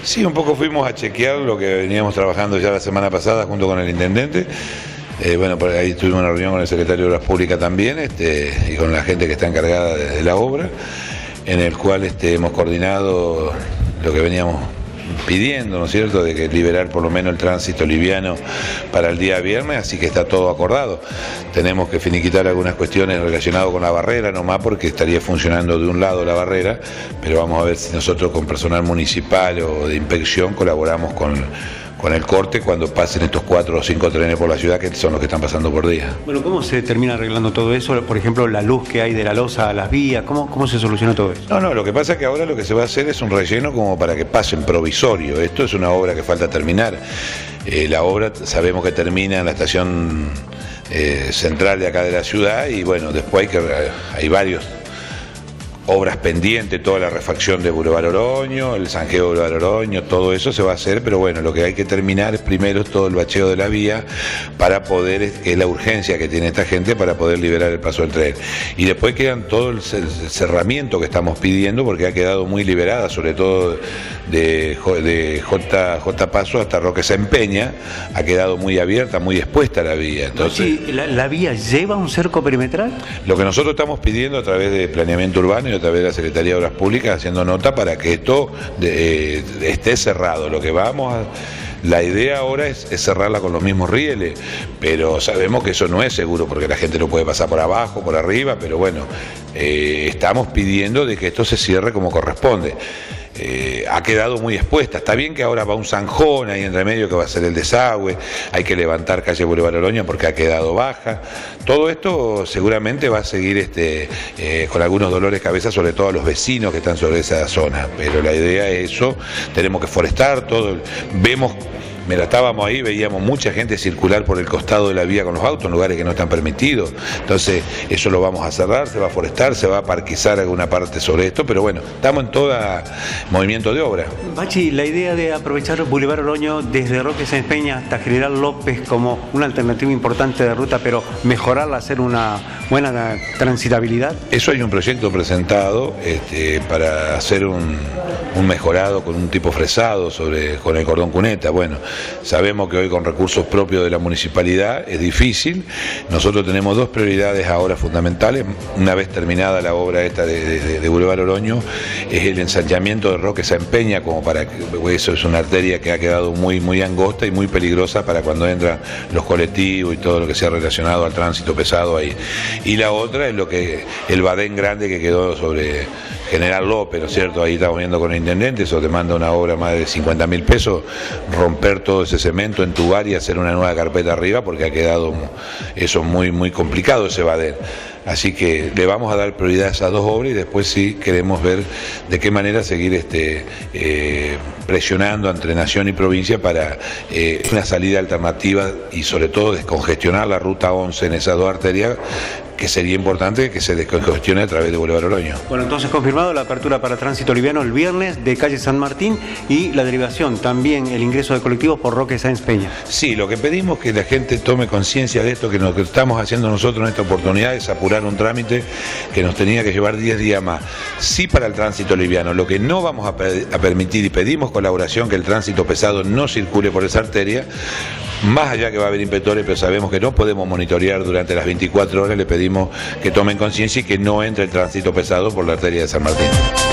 Sí, un poco fuimos a chequear lo que veníamos trabajando ya la semana pasada junto con el intendente. Bueno, por ahí tuvimos una reunión con el secretario de Obras Públicas también, y con la gente que está encargada de la obra, en el cual hemos coordinado lo que veníamos pidiendo, ¿no es cierto?, de que liberar por lo menos el tránsito liviano para el día viernes, así que está todo acordado. Tenemos que finiquitar algunas cuestiones relacionadas con la barrera, nomás porque estaría funcionando de un lado la barrera, pero vamos a ver si nosotros con personal municipal o de inspección colaboramos con el corte cuando pasen estos 4 o 5 trenes por la ciudad, que son los que están pasando por día. Bueno, ¿cómo se termina arreglando todo eso? Por ejemplo, la luz que hay de la losa a las vías, ¿cómo se soluciona todo eso? No, lo que pasa es que ahora lo que se va a hacer es un relleno como para que pasen provisorio. Esto es una obra que falta terminar. La obra sabemos que termina en la estación central de acá de la ciudad, y bueno, después hay varios obras pendientes, toda la refacción de Boulevard Oroño, el zanjeo de Boulevard Oroño, todo eso se va a hacer, pero bueno, lo que hay que terminar es primero todo el bacheo de la vía para poder, que es la urgencia que tiene esta gente para poder liberar el paso del tren. Y después quedan todo el cerramiento que estamos pidiendo, porque ha quedado muy liberada, sobre todo de J Paso hasta Roque Sáenz Peña, ha quedado muy abierta, muy expuesta la vía. Entonces, sí, ¿la vía lleva un cerco perimetral? Lo que nosotros estamos pidiendo a través de planeamiento urbano y a través de la Secretaría de Obras Públicas, haciendo nota para que esto esté cerrado. La idea ahora es cerrarla con los mismos rieles, pero sabemos que eso no es seguro porque la gente no puede pasar por abajo, por arriba, pero bueno, estamos pidiendo de que esto se cierre como corresponde. Ha quedado muy expuesta. Está bien que ahora va un zanjón ahí entre medio que va a ser el desagüe, hay que levantar calle Boulevard Oroño porque ha quedado baja. Todo esto seguramente va a seguir con algunos dolores de cabeza, sobre todo a los vecinos que están sobre esa zona, pero la idea es eso. Tenemos que forestar todo. Mira, estábamos ahí, veíamos mucha gente circular por el costado de la vía con los autos en lugares que no están permitidos. Entonces, eso lo vamos a cerrar, se va a forestar, se va a parquizar alguna parte sobre esto, pero bueno, estamos en todo movimiento de obra. Bachi, la idea de aprovechar Boulevard Oroño desde Roque Sáenz Peña hasta General López como una alternativa importante de ruta, pero mejorarla, hacer una buena transitabilidad. Eso hay un proyecto presentado para hacer un mejorado con un tipo fresado con el cordón cuneta. Bueno, sabemos que hoy con recursos propios de la municipalidad es difícil. Nosotros tenemos 2 prioridades ahora fundamentales. Una vez terminada la obra esta de Boulevard Oroño, es el ensanchamiento de Roque Sáenz Peña, eso es una arteria que ha quedado muy, muy angosta y muy peligrosa para cuando entran los colectivos y todo lo que sea relacionado al tránsito pesado ahí. Y la otra es el badén grande que quedó sobre General López, ¿no es cierto? Ahí estamos viendo con el intendente, eso te manda una obra más de 50.000 pesos, romper todo ese cemento, entubar y hacer una nueva carpeta arriba, porque ha quedado eso muy, muy complicado ese badén. Así que le vamos a dar prioridad a esas 2 obras y después sí queremos ver de qué manera seguir presionando entre nación y provincia para una salida alternativa y sobre todo descongestionar la ruta 11 en esas 2 arterias, que sería importante que se descongestione a través de Boulevard Oroño. Bueno, entonces confirmado la apertura para tránsito liviano el viernes de calle San Martín y la derivación, también el ingreso de colectivos por Roque Sáenz Peña. Sí, lo que pedimos es que la gente tome conciencia de esto, que lo que estamos haciendo nosotros en esta oportunidad es apurar un trámite que nos tenía que llevar 10 días más. Sí, para el tránsito liviano, lo que no vamos a permitir, y pedimos colaboración, que el tránsito pesado no circule por esa arteria. Más allá que va a haber inspectores, pero sabemos que no podemos monitorear durante las 24 horas, le pedimos que tomen conciencia y que no entre el tránsito pesado por la arteria de San Martín.